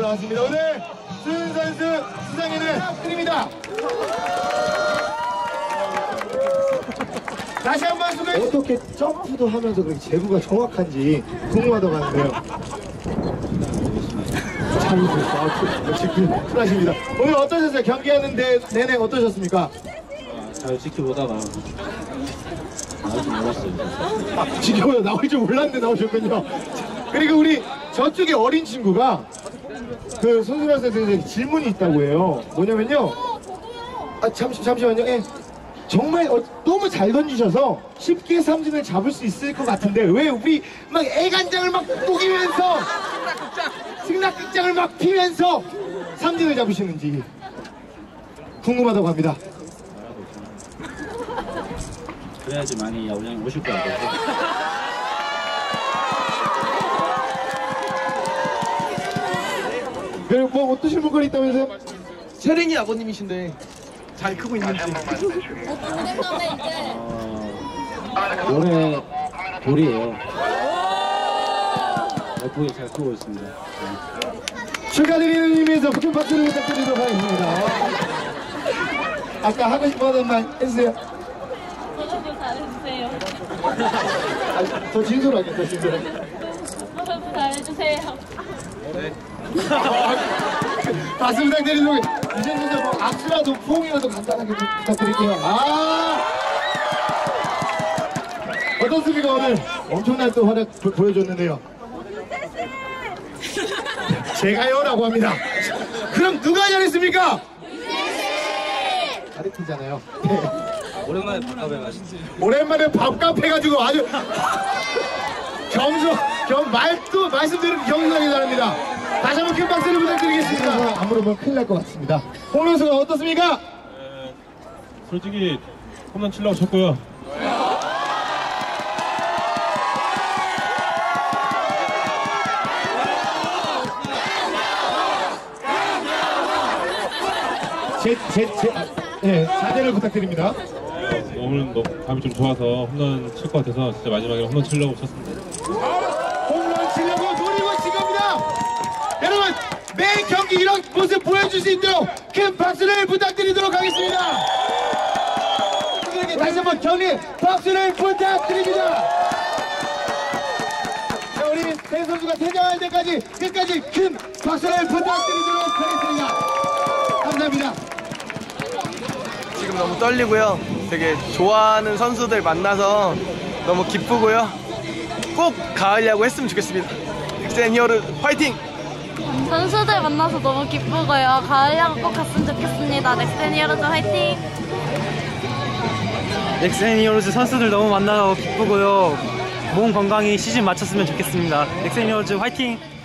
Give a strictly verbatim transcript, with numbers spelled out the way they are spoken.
나왔습니다. 오늘 수윤 선수 수상에는 드립니다. 다시 한번 수고해. 어떻게 점프도 하면서 그렇게 제구가 정확한지 궁금하다고 하는데요. 잘 웃었어. 역시 쿨하십니다. 오늘 어떠셨어요? 경기하는데 내내 어떠셨습니까? 아, 잘 지켜보다가 나올 줄 몰랐어요. 아, 지켜보다 나올 줄 몰랐는데 나오셨군요. 그리고 우리 저쪽에 어린 친구가 그 손수라 선생님께 질문이 있다고 해요. 뭐냐면요. 아 잠시 잠시만요. 예. 정말 어, 너무 잘 던지셔서 쉽게 삼진을 잡을 수 있을 것 같은데 왜 우리 막 애간장을 막 녹이면서 승낙극장을 막 피면서 삼진을 잡으시는지 궁금하다고 합니다. 그래야지 많이 야구장에 오실 것 같아서. 그리고 뭐 어떤 질문거리 있다면서요? 세랭이 아버님이신데 잘 크고 있는지. 어, 올해 돌이에요. 예쁘게 잘 크고 있습니다. 네. 축하드리는 의미에서 큰 박수를 부탁드리도록 하겠습니다. 아까 하고 싶어하던 말 해주세요. 저도 잘해주세요. 아, 더 진솔하게, 더 진솔하게. 저도 잘해주세요. 네. 박수 부탁드리도록 이제 진짜 뭐 악수라도 포옹이라도 간단하게 좀 부탁드릴게요. 아 어떻습니까? 오늘 엄청난 또 활약 보, 보여줬는데요. 제가요? 라고 합니다. 그럼 누가 잘했습니까? 가르치잖아요. 네. 오랜만에 밥값에 맛있지. 오랜만에 밥값 해가지고 아주 겸손, 겸 말도 말씀대로 겸손하게 잘합니다. 다시 한번 큰 박수를 부탁드리겠습니다. 안 물어보면 큰일 날 것 같습니다. 홍명수가 어떻습니까? 에, 솔직히 홈런 치려고 쳤고요. 제, 제, 제, 아, 네, 자제를 부탁드립니다. 에, 오늘 너무 감이 좀 좋아서 홈런 칠 것 같아서 진짜 마지막에 홈런 치려고 쳤습니다. 홈런 치려고 노리고 있는 겁니다. 여러분 매일 경기 이런 모습 보여줄 수 있도록 큰 박수를 부탁드리도록 하겠습니다. 다시 한번 경리 박수를 부탁드립니다. 자, 우리 배 선수가 퇴장할 때까지 끝까지 큰 박수를 부탁드리도록 하겠습니다. 감사합니다. 지금 너무 떨리고요. 되게 좋아하는 선수들 만나서 너무 기쁘고요. 꼭 가을 야구 했으면 좋겠습니다. 넥센 히어로 화이팅! 선수들 만나서 너무 기쁘고요. 가을 야구 꼭 갔으면 좋겠습니다. 넥센 히어로즈 화이팅! 넥센 히어로즈 선수들 너무 만나서 기쁘고요. 몸 건강히 시즌 마쳤으면 좋겠습니다. 넥센 히어로즈 화이팅!